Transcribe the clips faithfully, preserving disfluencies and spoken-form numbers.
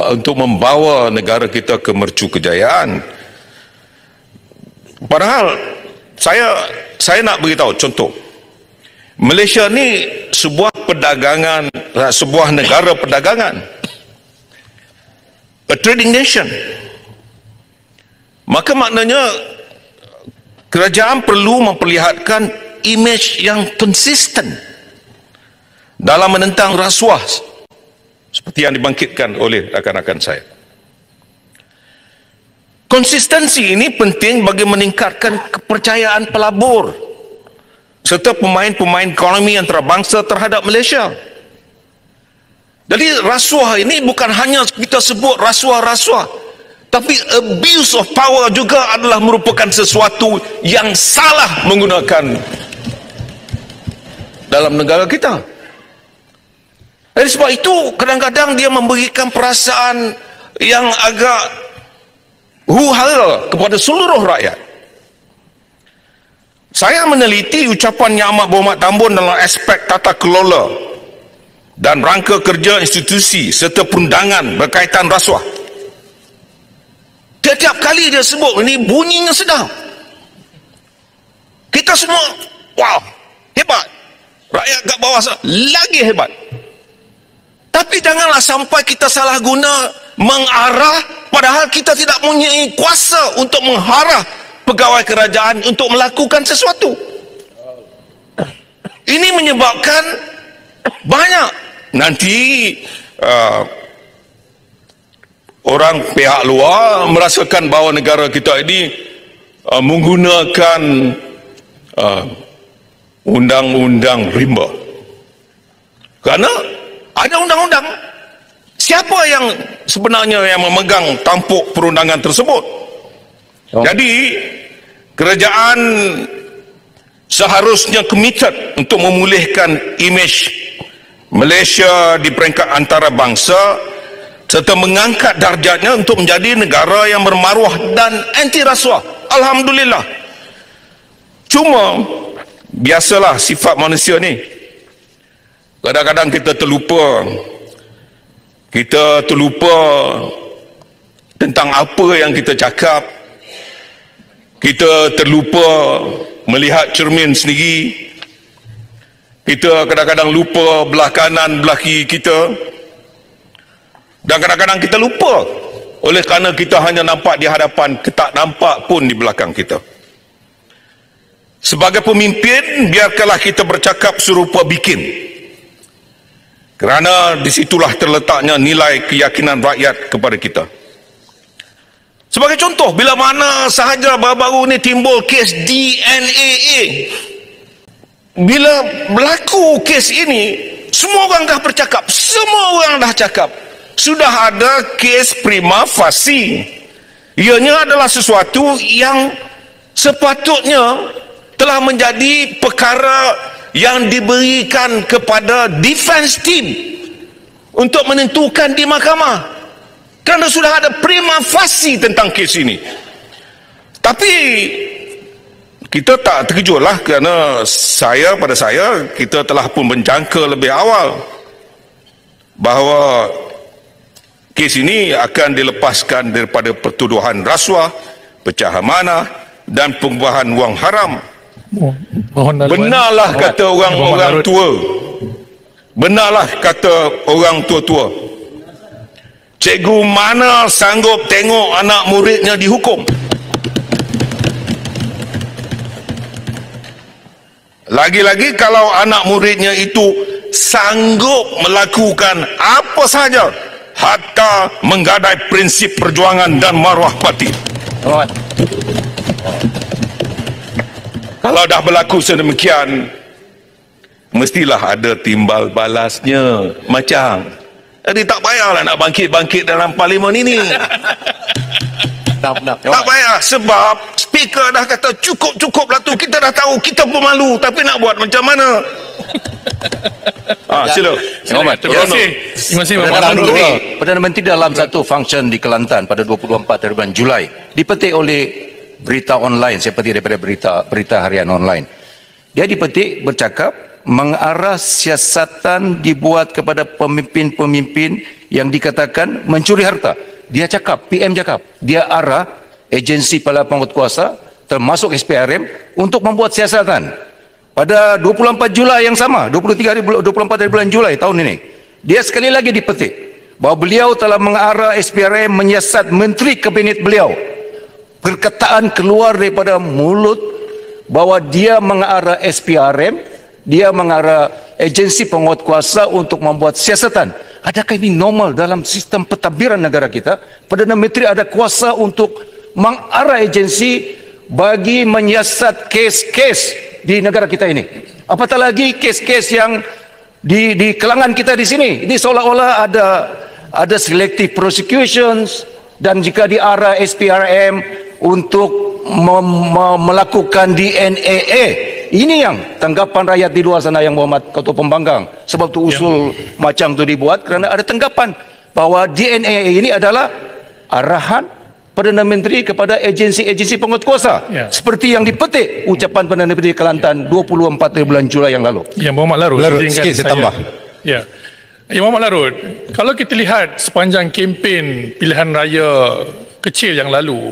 untuk membawa negara kita ke mercu kejayaan. Padahal saya saya nak beritahu contoh. Malaysia ni sebuah perdagangan, sebuah negara perdagangan. A trading nation. Maka maknanya kerajaan perlu memperlihatkan imej yang konsisten dalam menentang rasuah seperti yang dibangkitkan oleh rakan-rakan saya. Konsistensi ini penting bagi meningkatkan kepercayaan pelabur serta pemain-pemain ekonomi antarabangsa terhadap Malaysia. Jadi rasuah ini bukan hanya kita sebut rasuah-rasuah, tapi abuse of power juga adalah merupakan sesuatu yang salah menggunakan dalam negara kita. Jadi sebab itu kadang-kadang dia memberikan perasaan yang agak huhal kepada seluruh rakyat. Saya meneliti ucapan Yang Amat Berhormat Tambun dalam aspek tata kelola dan rangka kerja institusi serta perundangan berkaitan rasuah. Tiap-tiap kali dia sebut ini bunyinya sedap. Kita semua, wow, hebat. Rakyat kat bawah lagi hebat. Tapi janganlah sampai kita salah guna mengarah padahal kita tidak mempunyai kuasa untuk mengharah pegawai kerajaan untuk melakukan sesuatu. Ini menyebabkan banyak nanti uh, orang pihak luar merasakan bahawa negara kita ini uh, menggunakan uh, undang-undang rimba. Kerana ada undang-undang. Siapa yang sebenarnya yang memegang tampuk perundangan tersebut? Oh. Jadi kerajaan seharusnya committed untuk memulihkan imej Malaysia di peringkat antarabangsa serta mengangkat darjatnya untuk menjadi negara yang bermaruah dan anti rasuah. Alhamdulillah. Cuma biasalah sifat manusia ni. Kadang-kadang kita terlupa. Kita terlupa tentang apa yang kita cakap. Kita terlupa melihat cermin sendiri. Kita kadang-kadang lupa belah kanan, belah kiri kita. Dan kadang-kadang kita lupa oleh kerana kita hanya nampak di hadapan, tak nampak pun di belakang kita. Sebagai pemimpin, biarkanlah kita bercakap serupa bikin. Kerana disitulah terletaknya nilai keyakinan rakyat kepada kita. Sebagai contoh, bila mana sahaja baru-baru ni timbul kes D N A A. Bila berlaku kes ini, semua orang dah bercakap, semua orang dah cakap. Sudah ada kes prima facie. Ianya adalah sesuatu yang sepatutnya telah menjadi perkara yang diberikan kepada defense team untuk menentukan di mahkamah. Kerana sudah ada prima facie tentang kes ini. Tapi kita tak terkejutlah kerana saya pada saya kita telah pun menjangka lebih awal bahawa kes ini akan dilepaskan daripada pertuduhan rasuah, pecah amanah dan pengubahan wang haram. Benarlah kata orang-orang tua. Benarlah kata orang tua-tua. Cikgu mana sanggup tengok anak muridnya dihukum? Lagi-lagi kalau anak muridnya itu sanggup melakukan apa sahaja, hatta menggadai prinsip perjuangan dan maruah parti. Kalau dah berlaku sedemikian, mestilah ada timbal balasnya. Macam, jadi tak payahlah nak bangkit-bangkit dalam parlimen ini. Tak, tak, tak payah, sebab speaker dah kata cukup-cukuplah tu. Kita dah tahu, kita pun malu, tapi nak buat macam mana? Ah, sila. Terima kasih. Terima kasih Perdana Menteri. Perdana Menteri dalam satu function di Kelantan pada dua puluh empat bulan Julai dipetik oleh berita online, saya petik daripada berita berita harian online. Dia dipetik bercakap mengarah siasatan dibuat kepada pemimpin-pemimpin yang dikatakan mencuri harta. Dia cakap, P M cakap, dia arah agensi para penguatkuasa termasuk S P R M untuk membuat siasatan. Pada dua puluh empat Julai yang sama, dua puluh tiga hari, dua puluh empat hari bulan Julai tahun ini, dia sekali lagi dipetik bahawa beliau telah mengarah S P R M menyiasat menteri kabinet beliau. Perkataan keluar daripada mulut bahawa dia mengarah S P R M, dia mengarah agensi penguatkuasa untuk membuat siasatan. Adakah ini normal dalam sistem pentadbiran negara kita? Perdana Menteri ada kuasa untuk mengarah agensi bagi menyiasat kes-kes di negara kita ini. Apatah lagi kes-kes yang di, di kelangan kita di sini. Ini seolah-olah ada ada selective prosecutions, dan jika diarah S P R M untuk mem, mem, melakukan D N A A. Ini yang tanggapan rakyat di luar sana yang Muhammad Ketua Pembanggang. Sebab tu usul ya. macam tu dibuat kerana ada tanggapan bahawa D N A A ini adalah arahan Perdana Menteri kepada agensi-agensi penguatkuasa. Ya. Seperti yang dipetik ucapan Perdana Menteri Kelantan dua puluh empat bulan Julai yang lalu. Ya, Muhammad Larut. Larut sikit saya tambah. Ya. Ya, Muhammad Larut, kalau kita lihat sepanjang kempen pilihan raya kecil yang lalu,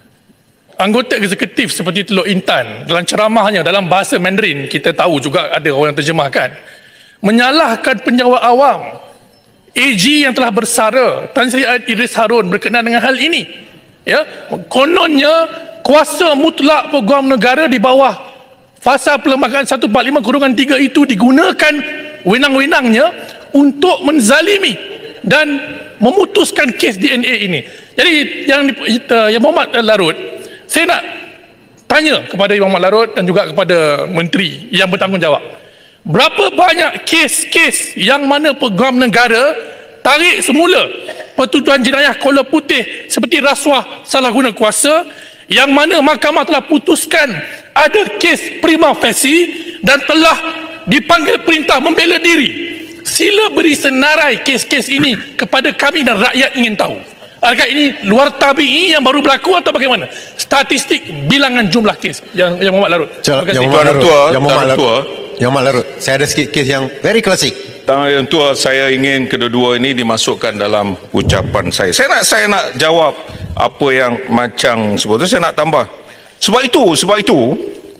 anggota eksekutif seperti Teluk Intan dalam ceramahnya dalam bahasa Mandarin, kita tahu juga ada orang yang terjemahkan, menyalahkan penjawat awam, A G yang telah bersara Tan Sri Idris Harun berkenaan dengan hal ini. Ya, kononnya kuasa mutlak peguam negara di bawah Fasal Perlembagaan seratus empat puluh lima kurungan tiga itu digunakan wenang-wenangnya untuk menzalimi dan memutuskan kes D N A ini. Jadi yang, yang Muhammad Larut, saya nak tanya kepada Imam Muhammad Larut dan juga kepada menteri yang bertanggungjawab. Berapa banyak kes-kes yang mana peguam negara tarik semula pertuduhan jenayah kola putih seperti rasuah salah guna kuasa, yang mana mahkamah telah putuskan ada kes prima facie dan telah dipanggil perintah membela diri. Sila beri senarai kes-kes ini kepada kami dan rakyat ingin tahu. Adakah ini luar tabi'i yang baru berlaku atau bagaimana? Statistik bilangan jumlah kes yang, yang Muhammad Larut. Yang Muhammad Larut. Yang Muhammad Larut. Yang Muhammad Larut. Saya ada sikit kes yang very klasik. Yang tua, saya ingin kedua-dua ini dimasukkan dalam ucapan saya. Saya nak saya nak jawab apa yang macam sebut. Saya nak tambah. Sebab itu, sebab itu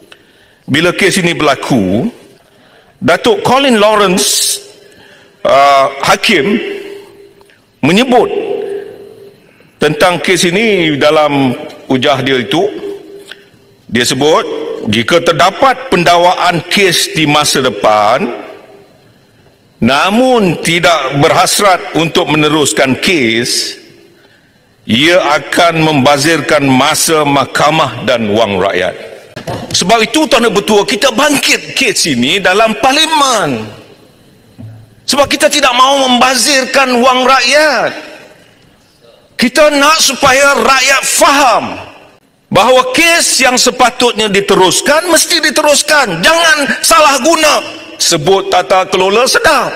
bila kes ini berlaku, Datuk Colin Lawrence uh, hakim menyebut tentang kes ini dalam ujah dia itu. Dia sebut, jika terdapat pendakwaan kes di masa depan namun tidak berhasrat untuk meneruskan kes, ia akan membazirkan masa mahkamah dan wang rakyat. Sebab itu Tuan Bertua, kita bangkit kes ini dalam parlimen. Sebab kita tidak mahu membazirkan wang rakyat. Kita nak supaya rakyat faham bahawa kes yang sepatutnya diteruskan mesti diteruskan. Jangan salah guna. Sebut tata kelola sedap,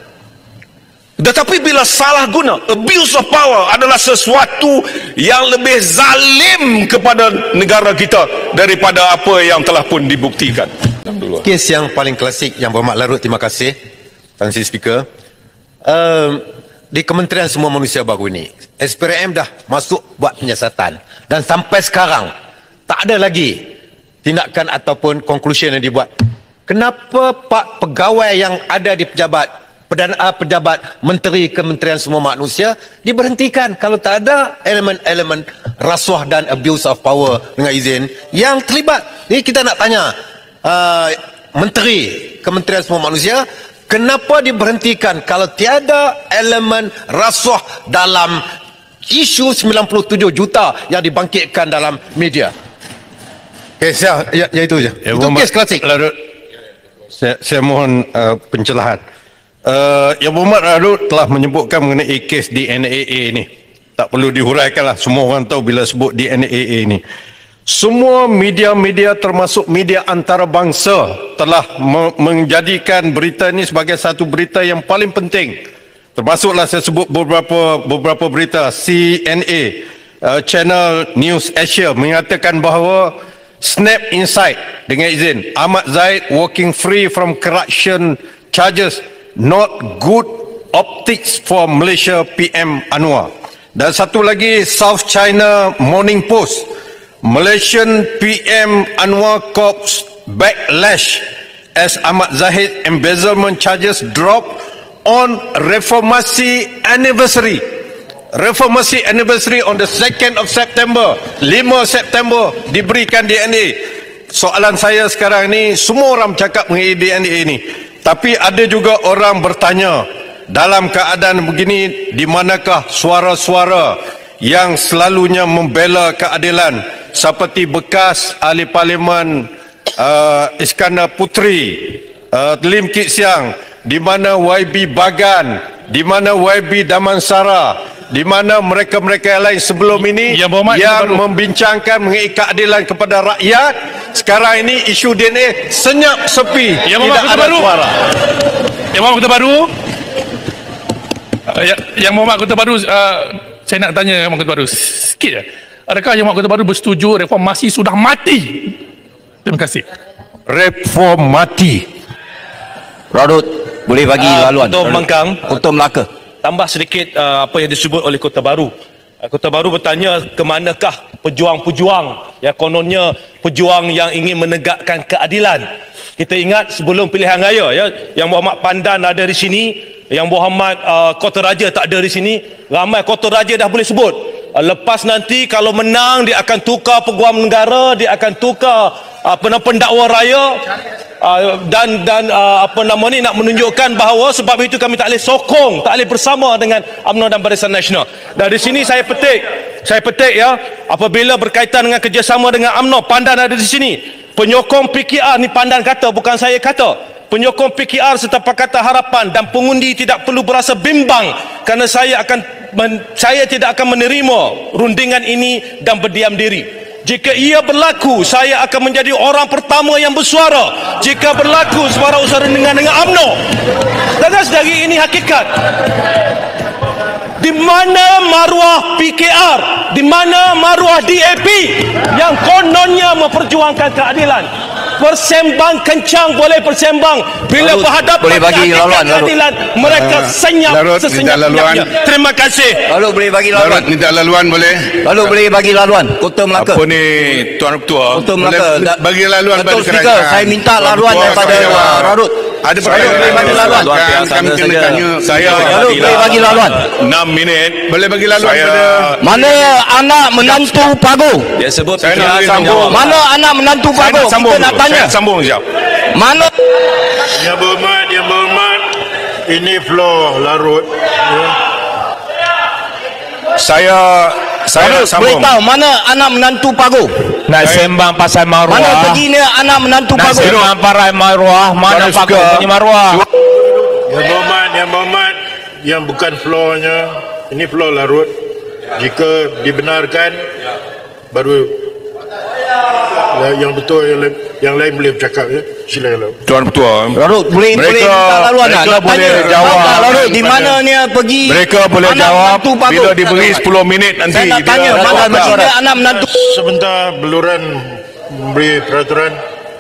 tetapi bila salah guna, abuse of power adalah sesuatu yang lebih zalim kepada negara kita daripada apa yang telah pun dibuktikan. Kes yang paling klasik yang Muhammad Larut, terima kasih Tan Sri Speaker. Um, di Kementerian Semua Manusia baru ini, S P R M dah masuk buat penyiasatan dan sampai sekarang tak ada lagi tindakan ataupun conclusion yang dibuat. Kenapa Pak pegawai yang ada di pejabat Perdana Pejabat Menteri Kementerian Semua Manusia diberhentikan kalau tak ada elemen-elemen rasuah dan abuse of power dengan izin yang terlibat? Ini kita nak tanya uh, Menteri Kementerian Semua Manusia, kenapa diberhentikan kalau tiada elemen rasuah dalam isu sembilan puluh tujuh juta yang dibangkitkan dalam media? Kes ya, ya, ya itu je. Ya, itu kes klasik. Larut. Saya, saya mohon uh, pencerahan. Uh, Yang Muhammad Larut telah menyebutkan mengenai kes D N A A ini. Tak perlu dihuraikanlah, semua orang tahu bila sebut D N A A ini. Semua media-media termasuk media antarabangsa telah me menjadikan berita ini sebagai satu berita yang paling penting. Termasuklah saya sebut beberapa beberapa berita. C N A, uh, Channel News Asia mengatakan bahawa Snap Insight dengan izin Ahmad Zaid walking free from corruption charges, not good Optics for Malaysia P M Anwar. Dan satu lagi South China Morning Post, Malaysian P M Anwar Corps backlash as Ahmad Zahid embezzlement charges drop on reformasi anniversary. Reformasi anniversary on the second of September, lima September diberikan D N A. Soalan saya sekarang ni, semua orang cakap mengenai D N A ini, tapi ada juga orang bertanya, dalam keadaan begini, di manakah suara-suara yang selalunya membela keadilan seperti bekas ahli parlimen uh, Iskandar Puteri, uh, Lim Kit Siang, di mana Y B Bagan, di mana Y B Damansara, di mana mereka-mereka yang lain sebelum ini Ya, Muhammad, yang baru. membincangkan mengenai keadilan kepada rakyat. Sekarang ini isu D N A senyap sepi, Ya, tidak Muhammad, ada Kota Baru. suara. Yang Muhammad Kota Baru. Uh, yang, yang Muhammad Kota Baru, uh, saya nak tanya Yang Muhammad Kota Baru sikit je. Adakah Yang Muhammad Kota Baru bersetuju reformasi sudah mati? Terima kasih. Reform mati. Radut, boleh bagi Ah, laluan. Untuk Mengkang, Untuk Melaka. tambah sedikit uh, apa yang disebut oleh Kota Baru. Uh, Kota Baru bertanya ke manakah pejuang-pejuang yang kononnya pejuang yang ingin menegakkan keadilan. Kita ingat sebelum pilihan raya ya, yang Muhammad Pandan ada di sini, yang Muhammad uh, Kota Raja tak ada di sini, ramai Kota Raja dah boleh sebut. Uh, lepas nanti kalau menang dia akan tukar peguam negara, dia akan tukar apa nama pendakwa raya. Uh, dan dan uh, apa nama ni nak menunjukkan bahawa sebab itu kami tak boleh sokong, tak boleh bersama dengan U M N O dan Barisan Nasional. Dan di sini saya petik, saya petik ya, apabila berkaitan dengan kerjasama dengan U M N O, Pandan ada di sini. Penyokong P K R ni Pandan kata, bukan saya kata. Penyokong P K R serta Pakatan Harapan dan pengundi tidak perlu berasa bimbang kerana saya akan men, saya tidak akan menerima rundingan ini dan berdiam diri. Jika ia berlaku, saya akan menjadi orang pertama yang bersuara. Jika berlaku suara usaha dengan dengan U M N O. Dan sedari ini hakikat. Di mana maruah P K R? Di mana maruah D A P yang kononnya memperjuangkan keadilan? Persembang kencang boleh persembang, bila Larut, berhadapan boleh bagi dengan laluan, Larut. keadilan mereka Uh, senyap Larut, minta sesenyap-senyapnya. laluan. Terima kasih. Lalu boleh bagi Larut laluan. minta laluan boleh? Lalu boleh bagi laluan. Kota Melaka. Apa ni Tuan Ketua? Kota Boleh Melaka. Da- bagi laluan Betul, pada Speaker. kerajaan. Saya minta Tuan laluan Ketua, daripada saya- uh, Radut. Ada Saya perkara boleh bagi laluan. Kan kami kena saja. tanya saya Lalu boleh bagi laluan. enam minit. Boleh bagi laluan Saya- pada Mana anak menantu Pago? Dia sebut saya P K R nak tanggung sambung. jawab. Mana anak menantu Saya Pago? nak sambung Kita nak dulu. tanya. Saya sambung sekejap. Mana Yang berhormat, yang berhormat, ini floor Larut. Ya. Saya saya nak Radut boleh sambung. tahu mana anak menantu Pago? Nak sembang pasal maruah. Mana pergi ni anak menantu Nak Pago? sembang parai maruah. Mana Tuan pakai Speaker. punya maruah? Yang berhormat, yang berhormat, yang bukan floornya, ini floor Larut. Jika dibenarkan, baru yang betul yang lain, yang lain boleh bercakap ya. Silakan Larut. Tuan Ketua. Radut boleh Mereka- boleh minta laluan tak? mereka Nak boleh tanya. jawab Tahu tak, Radut di pada- mana ni pergi? Mereka boleh anak jawab menantu Pago? bila diberi sepuluh minit nanti. Saya nak Dia tanya akan mana jawab. pergi dia anak menantu? Sebentar beluran memberi peraturan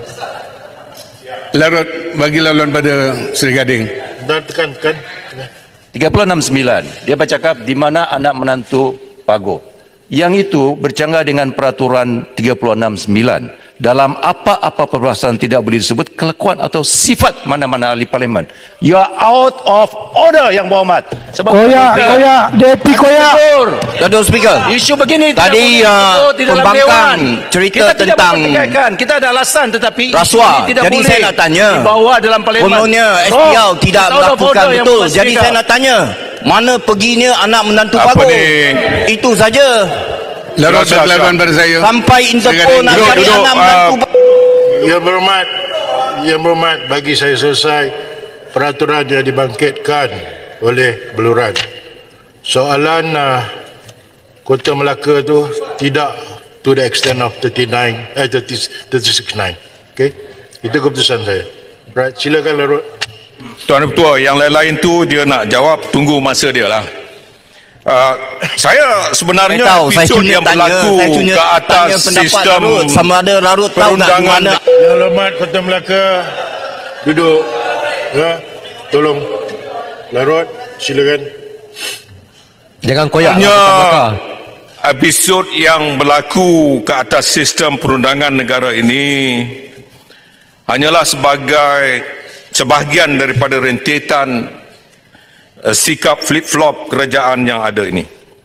Larut bagi laluan pada Seri Gading. dan tekan tekan. tiga puluh enam sembilan dia bercakap di mana anak menantu Pago. Yang itu bercanggah dengan peraturan tiga puluh enam sembilan. Dalam apa-apa perbahasan tidak boleh disebut kelakuan atau sifat mana-mana ahli parlimen. You are out of order yang berhormat. Sebab Koyak, koyak, D P koyak. Datuk Speaker, Isu begini tadi tidak boleh uh, disebut di dalam pembangkang Dewan. cerita Kita tidak tentang mempertikaikan. Kita ada alasan tetapi isu rasuah. ini tidak Jadi boleh saya nak tanya, dibawa dalam parlimen. kononnya S P L Oh, tidak it's out of melakukan order yang betul. Mas Jadi Speaker. saya nak tanya, mana perginya anak menantu Apa Pago? ni? Itu saja. Larut bagi laluan pada saya. Sampai Interpol nak Duduk, cari duduk, anak uh, menantu Pago. Yang berhormat, yang berhormat, bagi saya selesai peraturan yang dibangkitkan oleh beluran. Soalan uh, Kota Melaka tu tidak to the extent of thirty-nine, eh, thirty, thirty-six nine. Okay? Itu keputusan saya. Right, silakan Larut. Tuan Ketua, yang lain-lain tu dia nak jawab, tunggu masa dia lah. Uh, saya sebenarnya Saya tahu, saya episod cuma yang tanya, berlaku saya cuma ke atas tanya pendapat sistem Larut. Sama ada Larut tahu tak di perundangan mana Yang hormat Kota Melaka, duduk. Ya, tolong. Larut. silakan. Jangan koyak. Hanya lah, episod yang berlaku ke atas sistem perundangan negara ini hanyalah sebagai sebahagian daripada rentetan uh, sikap flip-flop kerajaan yang ada ini.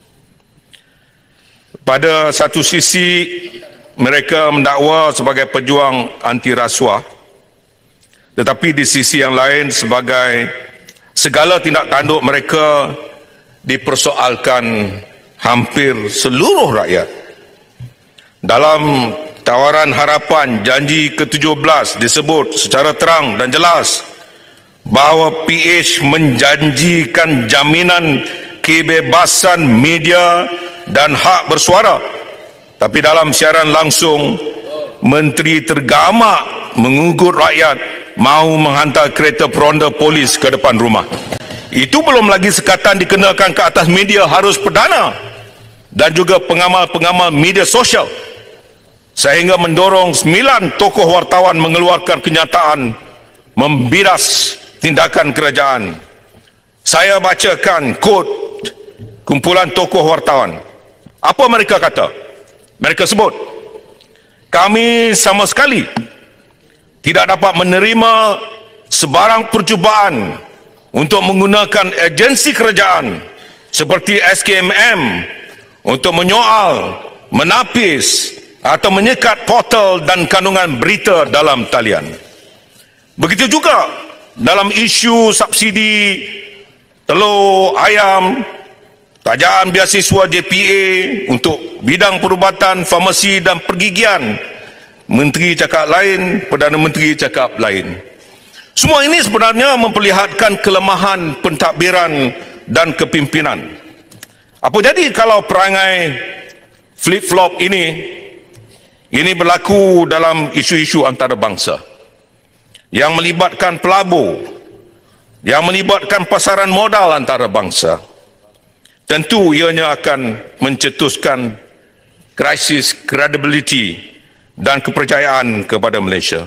Pada satu sisi, mereka mendakwa sebagai pejuang anti rasuah, tetapi di sisi yang lain sebagai segala tindak tanduk mereka dipersoalkan hampir seluruh rakyat. Dalam tawaran harapan janji ke tujuh belas disebut secara terang dan jelas bahawa P H menjanjikan jaminan kebebasan media dan hak bersuara. Tapi dalam siaran langsung, Menteri tergamak mengugut rakyat mahu menghantar kereta peronda polis ke depan rumah. Itu belum lagi sekatan dikenakan ke atas media harus perdana dan juga pengamal-pengamal media sosial, sehingga mendorong sembilan tokoh wartawan mengeluarkan kenyataan membiras tindakan kerajaan. Saya bacakan kod kumpulan tokoh wartawan. Apa mereka kata? Mereka sebut, kami sama sekali tidak dapat menerima sebarang percubaan untuk menggunakan agensi kerajaan seperti S K M M untuk menyoal, menapis atau menyekat portal dan kandungan berita dalam talian. Begitu juga dalam isu subsidi telur, ayam, tajaan beasiswa J P A untuk bidang perubatan, farmasi dan pergigian. Menteri cakap lain, Perdana Menteri cakap lain. Semua ini sebenarnya memperlihatkan kelemahan pentadbiran dan kepimpinan. Apa jadi kalau perangai flip-flop ini ini berlaku dalam isu-isu antarabangsa yang melibatkan pelabur, yang melibatkan pasaran modal antarabangsa? Tentu ianya akan mencetuskan krisis kredibiliti dan kepercayaan kepada Malaysia.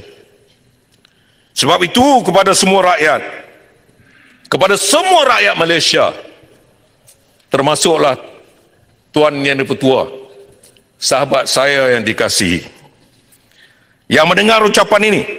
Sebab itu kepada semua rakyat, kepada semua rakyat Malaysia, termasuklah Tuan Yang Dipertua, sahabat saya yang dikasihi, yang mendengar ucapan ini,